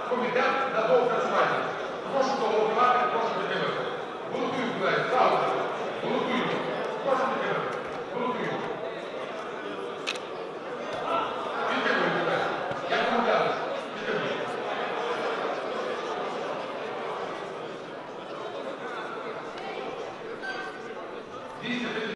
комітет на доопрацювання. Прошу проголосувати, прошу підтримати. Голосуємо, колеги, справді. Голосуємо. Прошу підтримати. Голосуємо. Підтримуємо, колеги. Як домовлялися? Підтримуємо. Дійсно,